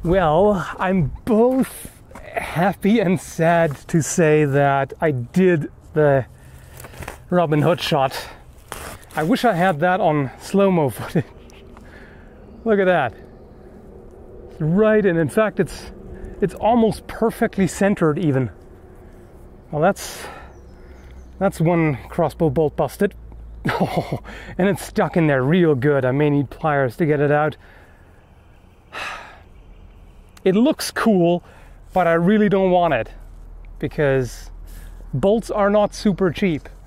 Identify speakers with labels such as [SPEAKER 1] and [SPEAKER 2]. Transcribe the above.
[SPEAKER 1] Well, I'm both happy and sad to say that I did the Robin Hood shot. I wish I had that on slow-mo footage. Look at that. It's right, and in fact it's almost perfectly centered even. Well, that's one crossbow bolt busted. Oh, and it's stuck in there real good. I may need pliers to get it out. It looks cool, but I really don't want it because bolts are not super cheap.